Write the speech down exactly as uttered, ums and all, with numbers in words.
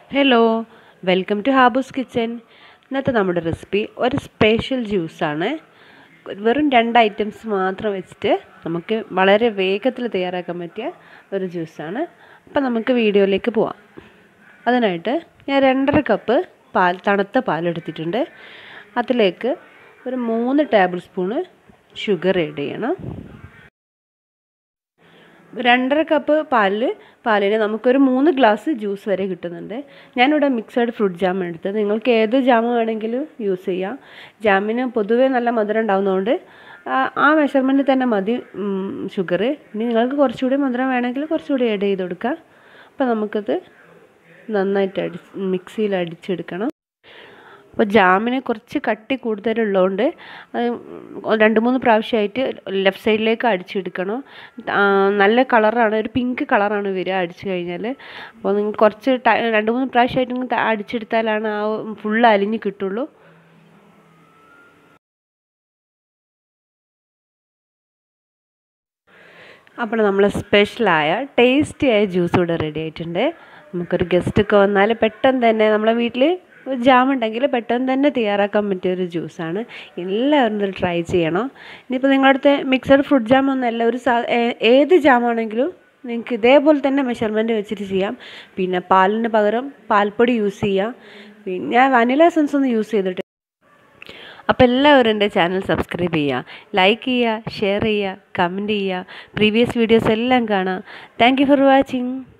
Hello, welcome to Haboos kitchen. ഇന്നത്തെ നമ്മുടെ recipe ഒരു സ്പെഷ്യൽ ജ്യൂസാണ്. വെറും രണ്ട് ഐറ്റംസ് മാത്രം വെച്ചിട്ട് നമുക്ക് വളരെ വേഗത്തിൽ തയ്യാറാക്കാൻ പറ്റിയ ഒരു ജ്യൂസാണ്. അപ്പം നമുക്ക് വീഡിയോയിലേക്ക് പോവാം. അതിനായിട്ട് ഞാൻ രണ്ടര കപ്പ് പാൽ തണുത്ത പാലെടുത്തിട്ടുണ്ട്. അതിലേക്ക് ഒരു മൂന്ന് ടേബിൾ സ്പൂണ് ഷുഗർ ആഡ് ചെയ്യണം. രണ്ടര കപ്പ് പാലിൽ പാലിന് നമുക്കൊരു മൂന്ന് ഗ്ലാസ് ജ്യൂസ് വരെ കിട്ടുന്നുണ്ട്. ഞാനിവിടെ മിക്സഡ് ഫ്രൂട്ട് ജാം എടുത്തത്. നിങ്ങൾക്ക് ഏത് ജാം വേണമെങ്കിലും യൂസ് ചെയ്യാം. ജാമിന് പൊതുവേ നല്ല മധുരം ഉണ്ടാകുന്നതുകൊണ്ട് ആ മെഷർമെൻറ്റിൽ തന്നെ മതി ഷുഗർ. ഇനി നിങ്ങൾക്ക് കുറച്ചുകൂടി മധുരം വേണമെങ്കിൽ കുറച്ചുകൂടി ആഡ് ചെയ്ത് കൊടുക്കാം. അപ്പോൾ നമുക്കത് നന്നായിട്ട് അടി മിക്സിയിൽ അടിച്ചെടുക്കണം. അപ്പോൾ ജാമിന് കുറച്ച് കട്ടി കൂടുതലുള്ളതുകൊണ്ട് രണ്ട് മൂന്ന് പ്രാവശ്യമായിട്ട് ലെഫ്റ്റ് സൈഡിലേക്ക് അടിച്ചെടുക്കണം. നല്ല കളറാണ്, ഒരു പിങ്ക് കളറാണ് വരിക അടിച്ചു കഴിഞ്ഞാൽ. അപ്പോൾ നിങ്ങൾ കുറച്ച് രണ്ട് മൂന്ന് പ്രാവശ്യമായിട്ട് നിങ്ങൾ അടിച്ചെടുത്താലാണ് ആ ഫുള്ള് അലിഞ്ഞ് കിട്ടുള്ളൂ. അപ്പോൾ നമ്മൾ സ്പെഷ്യലായ ടേസ്റ്റിയായ ജ്യൂസ് ഇവിടെ റെഡി ആയിട്ടുണ്ട്. നമുക്കൊരു ഗസ്റ്റൊക്കെ വന്നാൽ പെട്ടെന്ന് തന്നെ നമ്മളെ വീട്ടിൽ ജാം ഉണ്ടെങ്കിൽ പെട്ടെന്ന് തന്നെ തയ്യാറാക്കാൻ പറ്റിയൊരു ജ്യൂസാണ്. എല്ലാവരും ഇത് ട്രൈ ചെയ്യണം. ഇനിയിപ്പോൾ നിങ്ങളുടെ അടുത്ത് മിക്സഡ് ഫ്രൂട്ട് ജാം ഒന്നല്ല, ഒരു സാ ഏത് ജാമാണെങ്കിലും നിങ്ങൾക്ക് ഇതേപോലെ തന്നെ മെഷർമെൻറ്റ് വെച്ചിട്ട് ചെയ്യാം. പിന്നെ പാലിന് പകരം പാൽപ്പൊടി യൂസ് ചെയ്യാം. പിന്നെ ഞാൻ വനില എസൻസ് ഒന്നും യൂസ് ചെയ്തിട്ട്. അപ്പോൾ എല്ലാവരും എൻ്റെ ചാനൽ സബ്സ്ക്രൈബ് ചെയ്യുക, ലൈക്ക് ചെയ്യുക, ഷെയർ ചെയ്യുക, കമൻറ്റ് ചെയ്യുക. പ്രീവിയസ് വീഡിയോസ് എല്ലാം കാണാം. Thank you for watching.